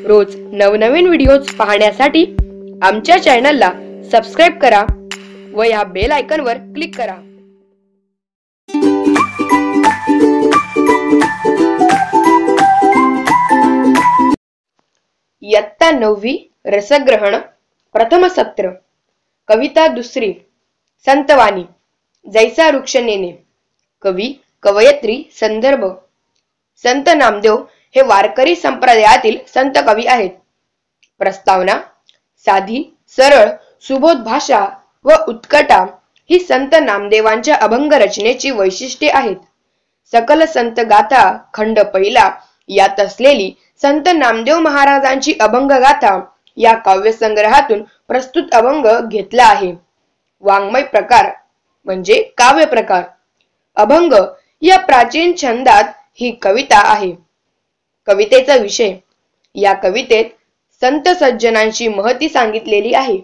रोज नवनवीन व्हिडिओज पाहण्यासाठी आमच्या चॅनलला सबस्क्राईब करा व या बेल आयकॉनवर क्लिक करा। इयत्ता 9वी रसग्रहण प्रथम सत्र कविता दुसरी संतवाणी जैसा वृक्ष नेणे। कवी कवयित्री संदर्भ संत नामदेव हे वारकरी संप्रदायातील संत कवी आहेत। प्रस्तावना साधी सरळ सुबोध भाषा व उत्कटा ही संत नामदेवांच्या अभंग रचनेची वैशिष्ट्ये आहेत। सकल संत गाथा खंड पहिला यात असलेली संत नामदेव महाराजांची अभंग गाथा या काव्य संग्रहातून प्रस्तुत अभंग घेतला आहे। वाङ्मय प्रकार म्हणजे काव्य प्रकार। अभंग या प्राचीन छंदात ही कविता आहे। कवितेचा विषय या कवितेत संत सज्जनांची महती सांगितलेली आहे।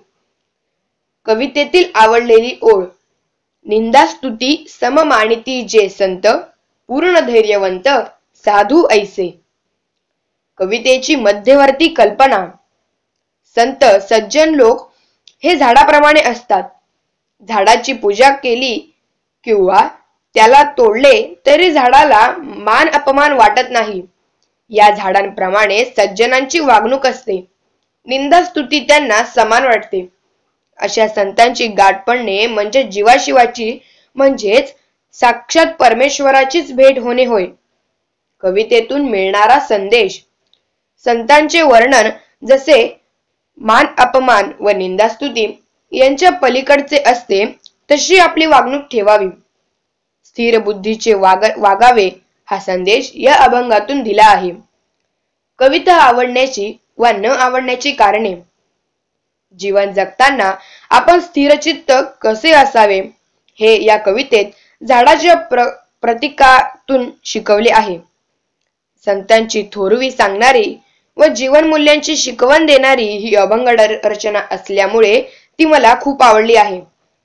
कवितेतील आवडलेली ओळ निंदास्तुती सममानिती जे संत पूर्ण धैर्यवंत साधू ऐसे। कवितेची मध्यवर्ती कल्पना संत सज्जन लोक हे झाडाप्रमाणे असतात। झाडाची पूजा केली किंवा त्याला तोडले तरी झाडाला मान अपमान वाटत नाही। या झाडांप्रमाणे सज्जनांची वागणूक असते। निंदास्तुती त्यांना समान वाटते। अशा संतांची गाठ पडणे म्हणजे जीवाशिवाची म्हणजेच साक्षात परमेश्वराचीच भेट होणे होय। कवितेतून मिळणारा संदेश संतांचे वर्णन जसे मान अपमान व निंदास्तुती यांच्या पलीकडचे असते तशी आपली वागणूक ठेवावी, स्थिर बुद्धीचे वागावे हा संदेश या अभंगातून दिला आहे। कविता आवडण्याची व न आवडण्याची कारणे जीवन जगताना आपण स्थिरचित्त कसे असावे हे या कवितेत झाडाच्या प्रतीकातून शिकवले आहे। संतांची थोरवी सांगणारी व जीवन मूल्यांची शिकवण देणारी ही अभंग रचना असल्यामुळे ती मला खूप आवडली आहे।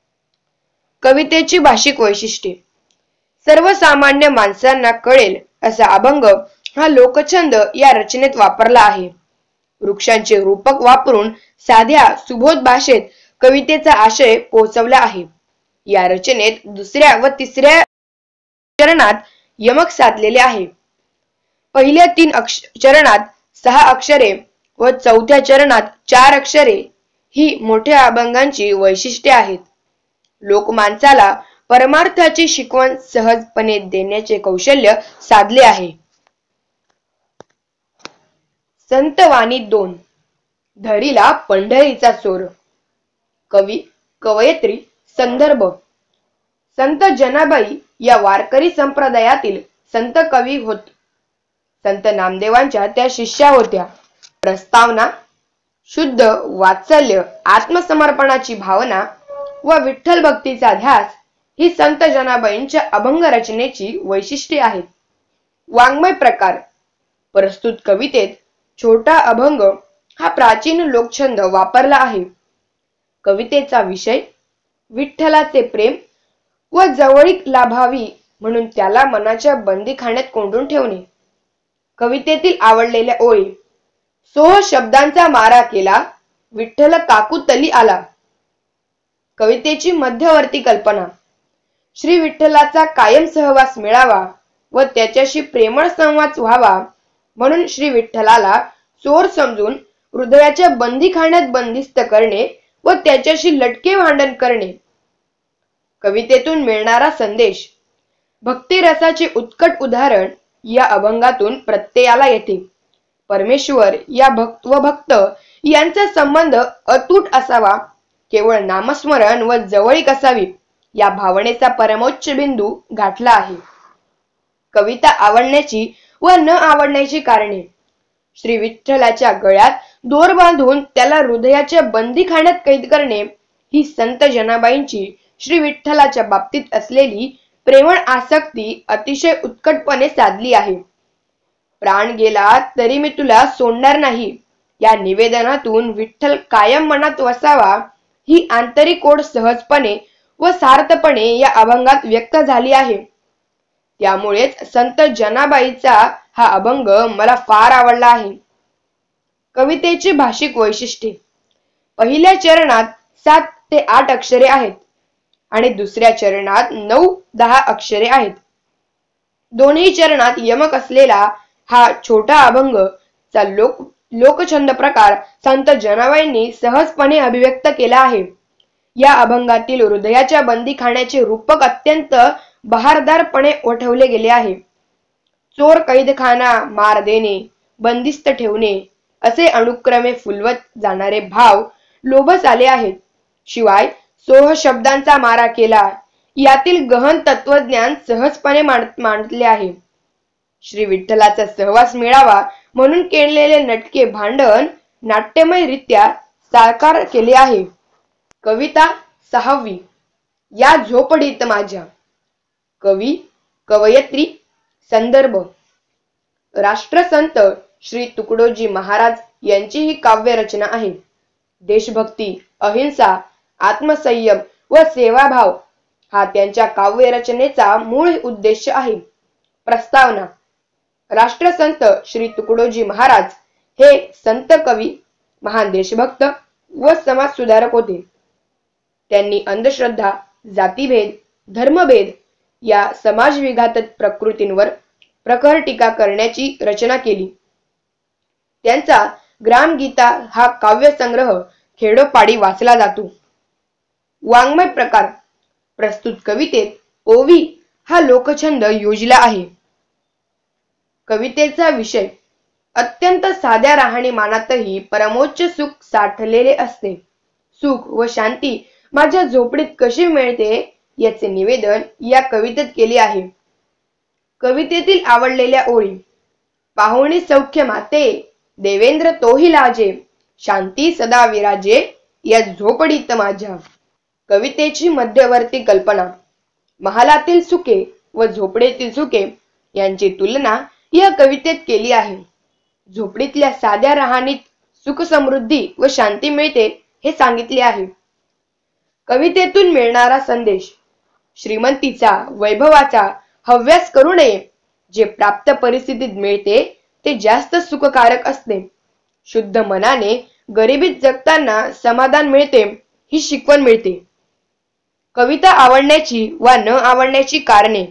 कवितेची भाषिक वैशिष्ट्ये सर्वसामान्य माणसांना कळेल असा अभंग हा लोकछंद या रचनेत वापरला आहे। वृक्षांचे रूपक वापरून साध्या सुबोध भाषेत कवितेचा आशय पोहोचवला आहे। या रचनेत दुसऱ्या व तिसऱ्या चरणात यमक साधलेले आहे। पहिल्या 3 चरणात 6 अक्षरे व चौथ्या चरणात 4 अक्षरे ही मोठ्या अभंगांची वैशिष्ट्ये आहेत। लोकमानसाला परमार्थाची शिकवण सहजपणे देण्याचे कौशल्य साधले आहे। संतवाणी 2 धरीला पंढरीचा चोर। कवी कवयित्री संदर्भ संत जनाबाई या वारकरी संप्रदायातील संत कवी होत। संत नामदेवांच्या त्या शिष्या होत्या। प्रस्तावना शुद्ध वात्सल्य आत्मसमर्पणाची भावना व विठ्ठल भक्तीचा ध्यास ही संत जनाबाईंच्या अभंग रचनेची वैशिष्ट्ये आहेत। वाङ्मय प्रकार प्रस्तुत कवितेत छोटा अभंग हा प्राचीन लोकछंद वापरला आहे। कवितेचा विषय विठ्ठलाचे प्रेम व जवळीक लाभावी म्हणून त्याला मनाच्या बंदीखान्यात कोंडून ठेवणे। कवितेतील आवडलेल्या ओळी सोह शब्दांचा मारा केला विठ्ठल काकूतली आला। कवितेची मध्यवर्ती कल्पना श्री विठ्ठलाचा कायम सहवास मिळावा व त्याच्याशी प्रेमळ संवाद व्हावा म्हणून श्री विठ्ठलाला चोर समजून हृदयाच्या बंदीखान्यात बंदिस्त करणे व त्याच्याशी लटके भांडण करणे। कवितेतून मिळणारा संदेश भक्ती रसाचे उत्कट उदाहरण या अभंगातून प्रत्ययाला येते। परमेश्वर या भक्त यांचा संबंध अतूट असावा, केवळ नामस्मरण व जवळीक असावी या भावनेचा परमोच्च बिंदू गाठला आहे। कविता आवडण्याची व न आवडण्याची कारणे श्री विठ्ठलाच्या गळ्यात दोर बांधून त्याला हृदयाच्या बंदीखान्यात कैद करणे ही संत जनाबाईंची श्री विठ्ठलाच्या बाबतीत असलेली प्रेमळ आसक्ती अतिशय उत्कटपणे साधली आहे। प्राण गेला तरी मी तुला सोडणार नाही या निवेदनातून विठ्ठल कायम मनात वसावा ही आंतरिक ओढ सहजपणे व सार्थपणे या अभंगात व्यक्त झाली आहे। त्यामुळेच संत जनाबाईचा हा अभंग मला फार आवडला आहे। कवितेची भाषिक वैशिष्ट्ये. पहिल्या चरणात 7 ते 8 अक्षरे आहेत आणि दुसऱ्या चरणात 9-10 अक्षरे आहेत. दोन्ही चरणात यमक असलेला हा छोटा अभंग चा लोकछंद प्रकार संत जनाबाईंनी सहजपणे अभिव्यक्त केला आहे. या अभंगातील हृदयाच्या बंदीखान्याचे रूपक अत्यंत बहारदारपणे वठवले गेले आहे. चोर कैदखाना, मार देणे, बंदिस्त ठेवणे असे अनुक्रमे फुलवत जाणारे भाव लोभस आले आहेत. शिवाय सोह शब्दांचा मारा केला यातील गहन तत्वज्ञान सहजपणे मांडले आहे. श्री विठ्ठलाचा सहवास मिळावा म्हणून केलेले नटके भांडण नाट्यमयरित्या साकार केले आहे. कविता 6वी. या झोपडीत माझ्या. कवी, कवयित्री, संदर्भ. राष्ट्रसंत श्री तुकडोजी महाराज यांची ही काव्य रचना आहे. देशभक्ती, अहिंसा, आत्मसंयम व सेवाभाव हा त्यांच्या काव्य रचनेचा मूळ उद्देश आहे. प्रस्तावना. राष्ट्रसंत श्री तुकडोजी महाराज हे संत कवी, महान देशभक्त व समाज सुधारक होते. त्यांनी अंधश्रद्धा, जातीभेद, धर्मभेद या समाजविघातक प्रकृतींवर प्रखर टीका करण्याची रचना केली. त्यांचा ग्रामगीता हा काव्य संग्रह खेडोपाडी वाचला जातो. वाङ्मय प्रकार. प्रस्तुत कवितेत ओवी हा लोकछंद योजला आहे. कवितेचा विषय. अत्यंत साध्या राहणीमानातही परमोच्च सुख साठलेले असते. सुख व शांती माझ्या झोपडीत कशी मिळते याचे निवेदन या कवितेत केले आहे. कवितेतील आवडलेल्या ओळी. पाहुणी सौख्य माते, देवेंद्र तोही लाजे, शांती सदा विराजे या झोपडीत माझ्या. कवितेची मध्यवर्ती कल्पना. महालातील सुखे व झोपडीतील सुखे यांची तुलना या कवितेत केली आहे. झोपडीतल्या साध्या राहणीत सुख, समृद्धी व शांती मिळते हे सांगितले आहे. कवितेतून मिळणारा संदेश. श्रीमंतीचा, वैभवाचा हव्यास करू नये. जे प्राप्त परिस्थितीत मिळते ते जास्त सुखकारक असते. शुद्ध मनाने गरिबीत जगताना समाधान मिळते ही शिकवण मिळते. कविता आवडण्याची वा न आवडण्याची कारणे.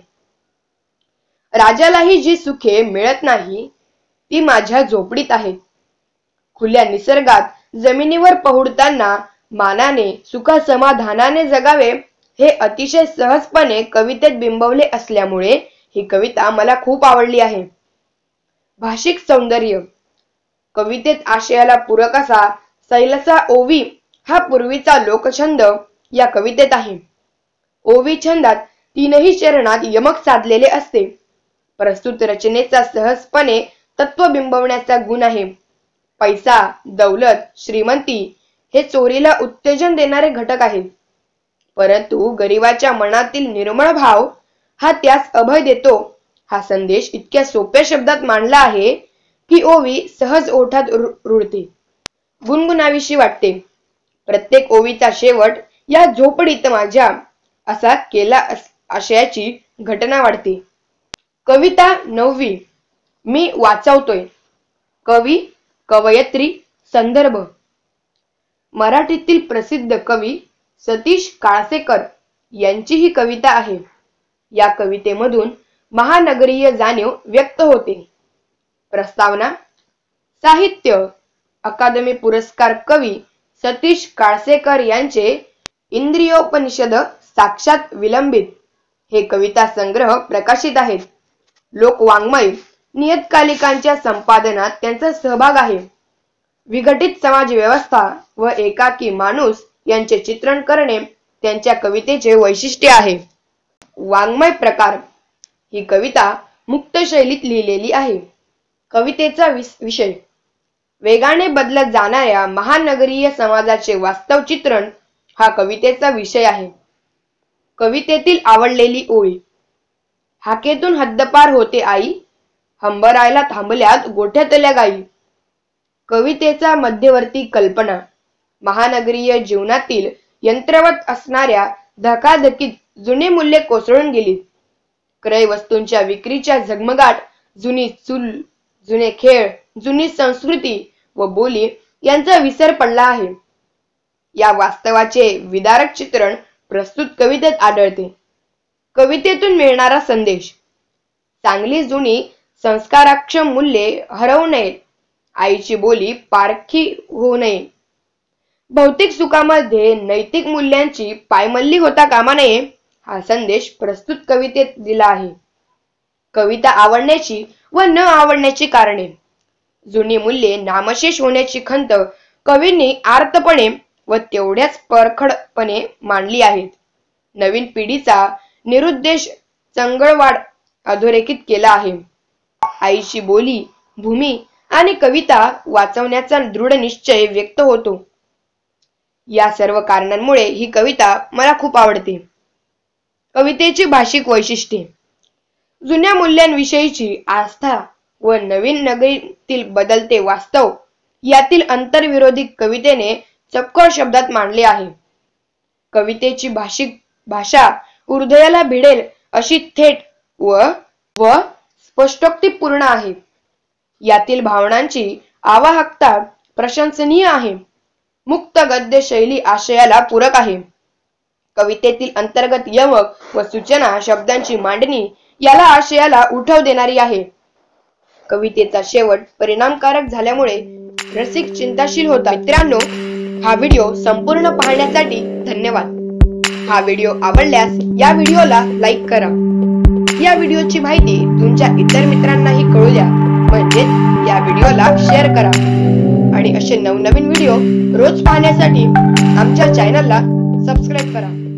राजालाही जी सुखे मिळत नाही ती माझ्या झोपडीत आहेत. खुल्या निसर्गात जमिनीवर पहुडताना मानाने, सुखसमाधानाने जगावे हे अतिशय सहजपणे कवितेत बिंबवले असल्यामुळे ही कविता मला खूप आवडली आहे. भाषिक सौंदर्य. कवितेत आशयाला पूरक असा सैलसा ओवी हा पूर्वीचा लोकछंद या कवितेत आहे. ओवी छंदात 3ही चरणात यमक साधलेले असते. प्रस्तुत रचनेचा सहजपणे तत्व बिंबवण्याचा गुण आहे. पैसा, दौलत, श्रीमंती हे चोरीला उत्तेजन देणारे घटक आहेत. परंतु गरिबाच्या मनातील निर्मळ भाव हा त्यास अभय देतो. हा संदेश इतक्या सोप्या शब्दात मांडला आहे की ओवी सहज ओठात रुळते, गुणगुणावीशी वाटते. प्रत्येक ओवीचा शेवट या झोपडीत माझ्या असा केला आशयाची घटना वाटते. कविता 9वी. मी वाचवतोय. कवी, कवयित्री, संदर्भ. मराठीतील प्रसिद्ध कवी सतीश काळसेकर यांची ही कविता आहे. या कवितेमधून महानगरीय जाणीव व्यक्त होते. प्रस्तावना. साहित्य अकादमी पुरस्कार कवी सतीश काळसेकर यांचे इंद्रियोपनिषद साक्षात विलंबित हे कविता संग्रह प्रकाशित आहेत. लोकवाङ्मय नियतकालिकांच्या संपादनात त्यांचा सहभाग आहे. विघटित समाज व्यवस्था व एकाकी माणूस यांचे चित्रण करणे त्यांच्या कवितेचे वैशिष्ट्य आहे. वाङ्मय प्रकार. ही कविता मुक्त शैलीत लिहिलेली आहे. कवितेचा विषय. वेगाने बदलत जाणाऱ्या महानगरीय समाजाचे वास्तव चित्रण हा कवितेचा विषय आहे. कवितेतील आवडलेली ओळी. हाकेतून हद्दपार होते आई, हंबरायला थांबल्यात गोठ्यातल्या गाई. कवितेचा मध्यवर्ती कल्पना. महानगरीय जीवनातील यंत्रवत असणाऱ्या धकाधकीत जुने मूल्ये कोसळून गेली. क्रय वस्तूंच्या विक्रीच्या झगमगाट, जुनी चूल, जुने खेळ, जुनी संस्कृती व बोली यांचा विसर पडला आहे. या वास्तवाचे विदारक चित्रण प्रस्तुत कवितेत आढळते. कवितेतून मिळणारा संदेश: चांगली जुनी संस्काराक्षम मूल्ये हरवू नयेत. आईची बोली पारखी होऊ नये. भौतिक सुखामध्ये नैतिक मूल्यांची पायमल्ली होता कामा नये, हा संदेश प्रस्तुत कवितेत दिला आहे. कविता आवडण्याची व न आवडण्याची कारणे: जुनी मूल्ये नामशेष होण्याची खंत कवींनी आर्तपणे व तेवढ्याच परखडपणे मांडली आहेत. नवीन पिढीचा निरुद्देश चंगळवाड अधोरेखित केला आहे. आईची बोली, भूमी आणि कविता वाचवण्याचा दृढ निश्चय व्यक्त होतो. या सर्व कारणांमुळे ही कविता मला खूप आवडते. कवितेची भाषिक वैशिष्ट्ये: जुन्या मूल्यांविषयीची आस्था व नवीन नगरीतील बदलते वास्तव यातील अंतरविरोधी कवितेने चपखळ शब्दात मांडले आहे. कवितेची भाषिक भाषा हृदयाला भिडेल अशी थेट व स्पष्टोक्तीपूर्ण आहे. यातील भावनांची आवाहकता प्रशंसनीय आहे. मुक्त गद्य शैली आशयाला पूरक आहे. कवितेतील अंतर्गत यमक व सूचना शब्दांची मांडणी याला आशयाला उठाव देणारी आहे. कवितेचा शेवट परिणामकारक झाल्यामुळे रसिक चिंताशील होता. मित्रांनो, हा व्हिडिओ संपूर्ण पाहण्यासाठी धन्यवाद. हा व्हिडिओ आवडल्यास या व्हिडिओला लाईक करा. या व्हिडिओची माहिती तुमच्या इतर मित्रांनाही कळू द्या, म्हणजेच या व्हिडिओला शेअर करा. आणि असे नवनवीन व्हिडिओ रोज पाहण्यासाठी आमच्या चॅनलला सबस्क्राईब करा.